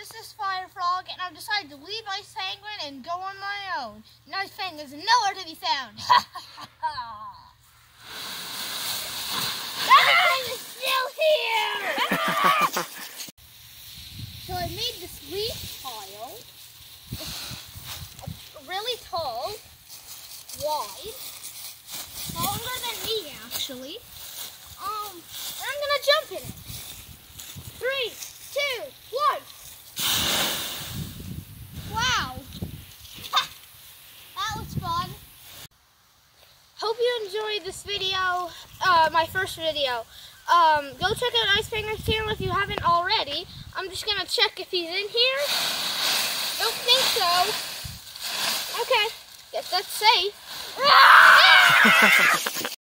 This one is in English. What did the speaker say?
is this Fire Frog, and I've decided to leave Ice Penguin and go on my own. And Ice Penguin is nowhere to be found. Everything is still here! So I made this leaf pile. It's really tall, wide, longer than me actually. And I'm gonna jump in it. 3, 2, 1. Wow. That was fun. Hope you enjoyed this video, my first video. Go check out Ice Penguin's channel if you haven't already. I'm just gonna check if he's in here. Don't think so. Okay, guess that's safe.